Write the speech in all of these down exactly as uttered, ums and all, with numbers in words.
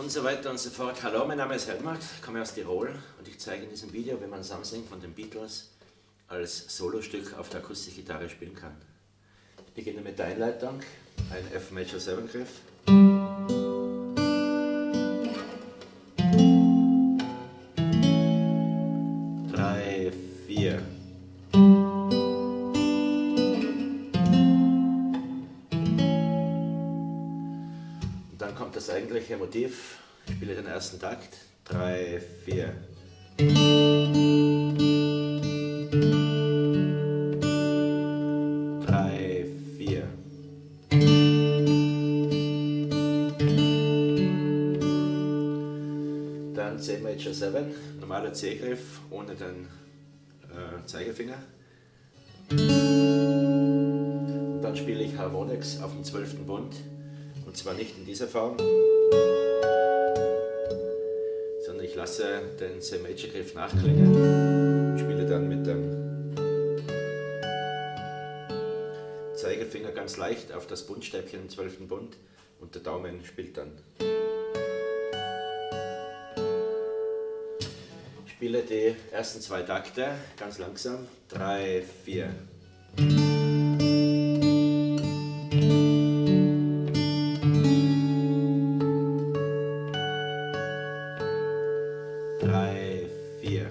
und so weiter und so fort. Hallo, mein Name ist Helmut, komme aus Tirol und ich zeige in diesem Video, wie man Something von den Beatles als Solostück auf der Akustikgitarre spielen kann. Ich beginne mit der Einleitung, ein F Major sieben Griff. drei, vier. Und dann kommt das eigentliche Motiv. Ich spiele den ersten Takt. drei, vier. drei, vier. Dann C Major sieben, normaler C-Griff ohne den äh, Zeigefinger. Und dann spiele ich Harmonics auf dem zwölften Bund. Und zwar nicht in dieser Form, sondern ich lasse den C Major Griff nachklingen und spiele dann mit dem Zeigefinger ganz leicht auf das Bundstäbchen im zwölften Bund und der Daumen spielt dann. Ich spiele die ersten zwei Takte ganz langsam. drei, vier. drei, vier.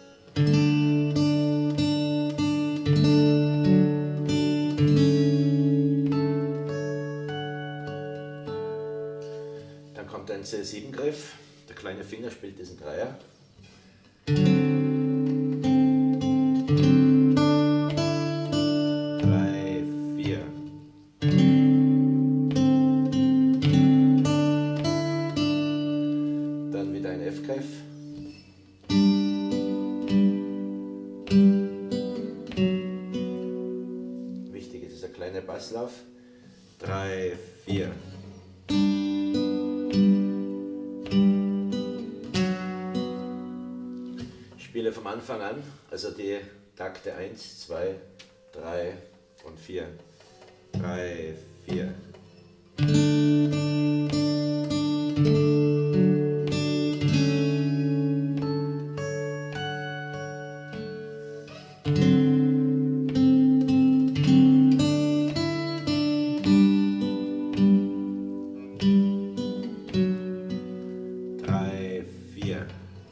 Dann kommt ein C sieben Griff. Der kleine Finger spielt diesen Dreier. drei, vier. Dann wieder ein F-Griff. Wichtig ist dieser kleine Basslauf. drei, vier. Ich spiele vom Anfang an, also die Takte eins, zwei, drei und vier. drei, vier. drei, vier.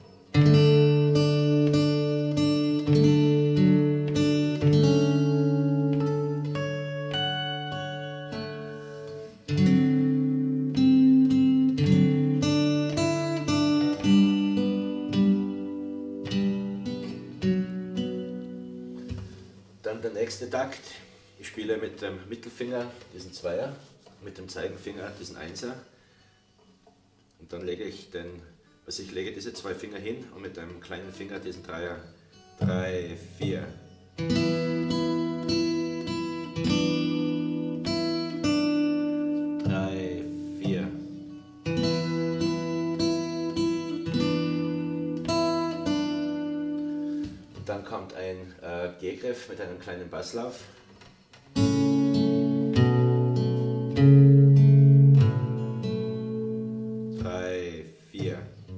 Dann der nächste Takt. Ich spiele mit dem Mittelfinger diesen Zweier, mit dem Zeigefinger diesen Einser. Und dann lege ich den, also ich lege diese zwei Finger hin und mit dem kleinen Finger diesen Dreier. drei, vier. drei, vier. Und dann kommt ein äh, G-Griff mit einem kleinen Basslauf. drei, vier.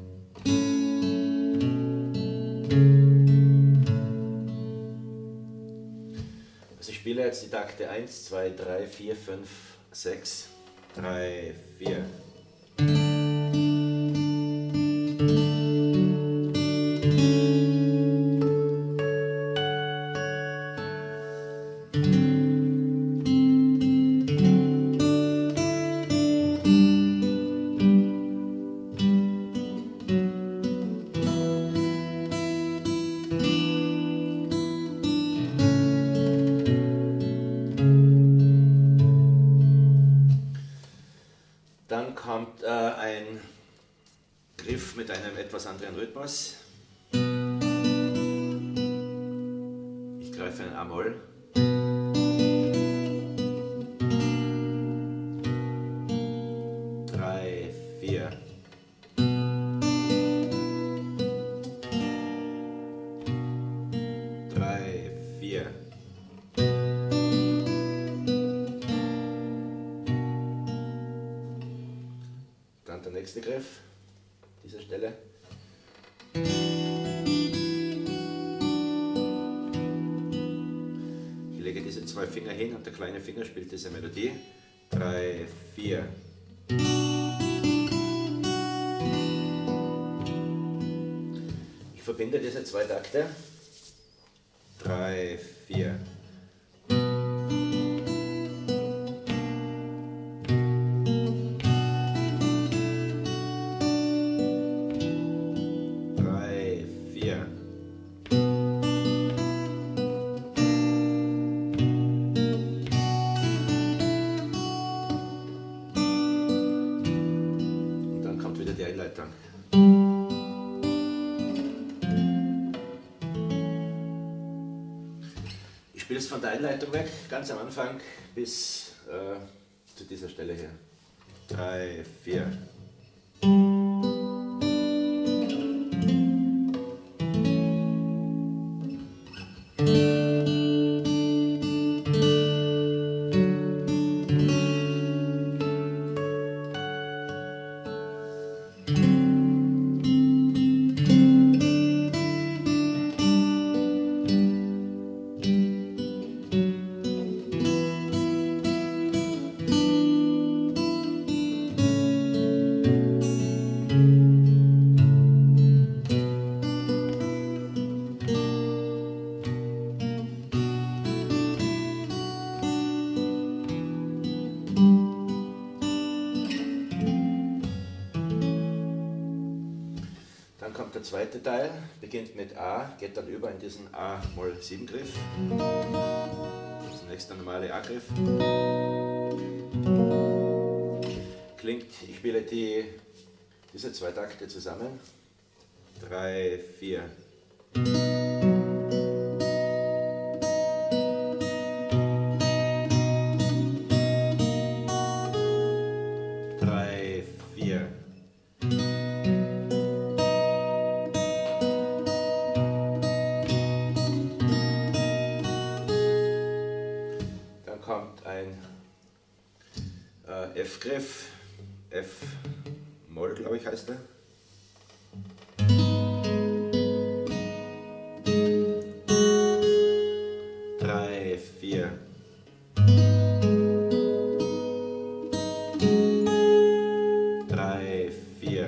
Also ich spiele jetzt die Takte eins, zwei, drei, vier, fünf, sechs, drei, vier. Dann kommt äh, ein Griff mit einem etwas anderen Rhythmus. Ich greife ein A-Moll. drei, vier. drei, vier. Dann der nächste Griff. dieser Stelle. Ich lege diese zwei Finger hin und der kleine Finger spielt diese Melodie. Drei, vier. Ich verbinde diese zwei Takte. Drei, vier. Drei, vier. Und dann kommt wieder die Einleitung. Ich spiele es von der Einleitung weg, ganz am Anfang bis äh, zu dieser Stelle hier. Drei, vier. Dann kommt der zweite Teil, beginnt mit A, geht dann über in diesen A Moll sieben Griff. Zunächst der normale A-Griff. Klingt, ich spiele die, diese zwei Takte zusammen. Drei, vier. Drei, vier. Kommt ein äh, F-Griff, F-Moll, glaube ich, heißt er. Drei, vier. Drei, vier.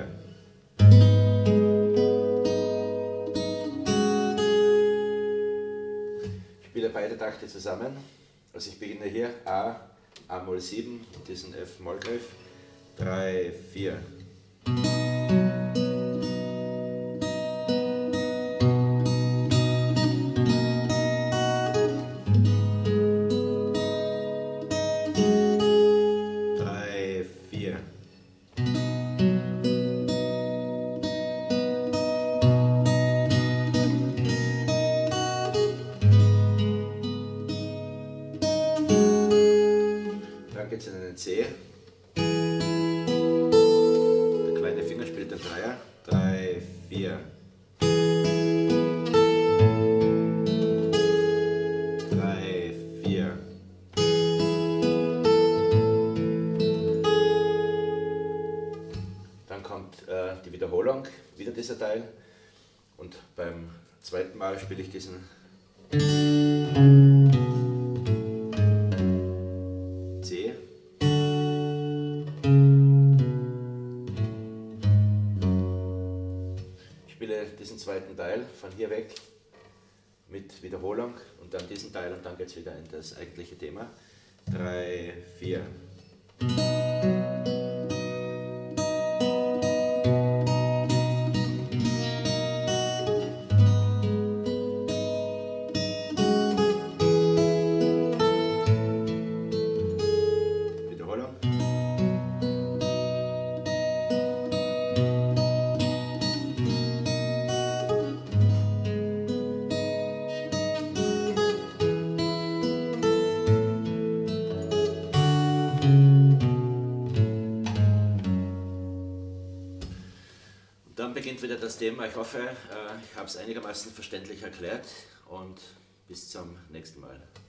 Ich spiele beide Takte zusammen. Also ich beginne hier A, A Moll sieben, diesen F-Moll-Griff, drei, vier. Drei, vier. Dann geht es in einen C. Der kleine Finger spielt den Dreier. Drei, vier. Drei, vier. Dann kommt äh, die Wiederholung, wieder dieser Teil. Und beim zweiten Mal spiele ich diesen C. Ich spiele diesen zweiten Teil von hier weg mit Wiederholung und dann diesen Teil und dann geht es wieder in das eigentliche Thema. Drei, vier. Dann beginnt wieder das Thema. Ich hoffe, ich habe es einigermaßen verständlich erklärt und bis zum nächsten Mal.